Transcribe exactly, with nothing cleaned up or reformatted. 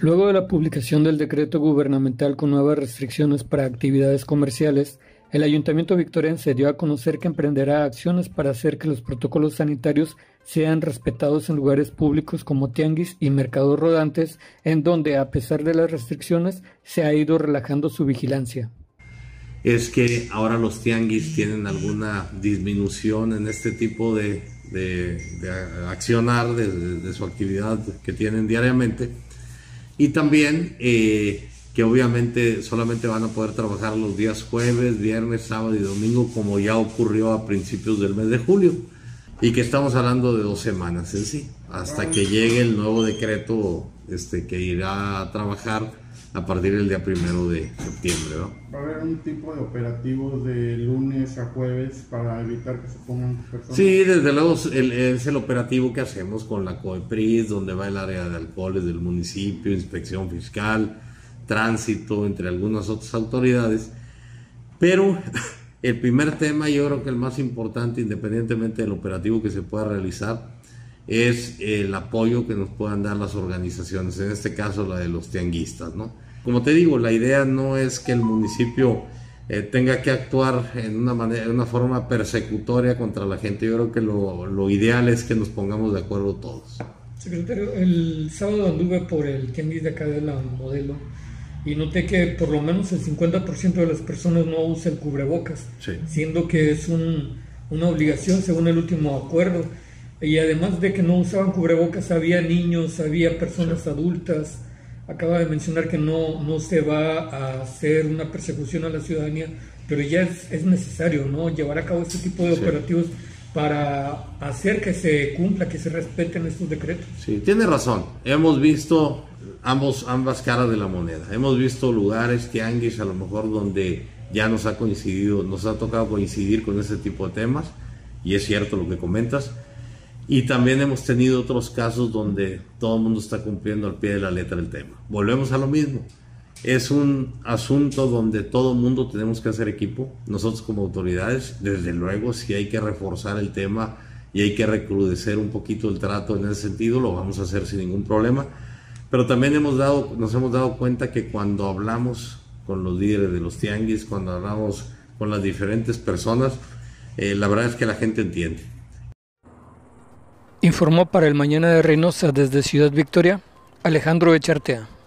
Luego de la publicación del decreto gubernamental con nuevas restricciones para actividades comerciales, el Ayuntamiento victoriense dio a conocer que emprenderá acciones para hacer que los protocolos sanitarios sean respetados en lugares públicos como tianguis y mercados rodantes, en donde, a pesar de las restricciones, se ha ido relajando su vigilancia. Es que ahora los tianguis tienen alguna disminución en este tipo de, de, de accionar de, de, de su actividad que tienen diariamente, y también eh, que obviamente solamente van a poder trabajar los días jueves, viernes, sábado y domingo, como ya ocurrió a principios del mes de julio, y que estamos hablando de dos semanas en sí, hasta que llegue el nuevo decreto este, que irá a trabajar a partir del día primero de septiembre, ¿no? ¿Va a haber un tipo de operativos de lunes a jueves para evitar que se pongan personas? Sí, desde luego el, es el operativo que hacemos con la COEPRIS, donde va el área de alcoholes del municipio, inspección fiscal, tránsito, entre algunas otras autoridades. Pero el primer tema, yo creo que el más importante, independientemente del operativo que se pueda realizar, es el apoyo que nos puedan dar las organizaciones, en este caso la de los tianguistas, ¿no? Como te digo, la idea no es que el municipio eh, tenga que actuar en una manera, en una forma persecutoria contra la gente. Yo creo que lo, lo ideal es que nos pongamos de acuerdo todos. Secretario, el sábado anduve por el tianguis de acá de la Modelo y noté que por lo menos el cincuenta por ciento de las personas no usa el cubrebocas, sí, siendo que es un, una obligación según el último acuerdo. Y además de que no usaban cubrebocas, había niños, había personas sí. adultas. Acaba de mencionar que no, no se va a hacer una persecución a la ciudadanía, pero ya es, es necesario, ¿no?, llevar a cabo este tipo de sí. operativos para hacer que se cumpla, que se respeten estos decretos. Sí, tiene razón. Hemos visto ambos, ambas caras de la moneda. Hemos visto lugares, tianguis, a lo mejor donde ya nos ha coincidido, nos ha tocado coincidir con ese tipo de temas, y es cierto lo que comentas. Y también hemos tenido otros casos donde todo el mundo está cumpliendo al pie de la letra el tema. Volvemos a lo mismo. Es un asunto donde todo el mundo tenemos que hacer equipo. Nosotros como autoridades, desde luego, si hay que reforzar el tema y hay que recrudecer un poquito el trato en ese sentido, lo vamos a hacer sin ningún problema. Pero también hemos dado, nos hemos dado cuenta que cuando hablamos con los líderes de los tianguis, cuando hablamos con las diferentes personas, eh, la verdad es que la gente entiende. Informó para el Mañana de Reynosa desde Ciudad Victoria, Alejandro Echartea.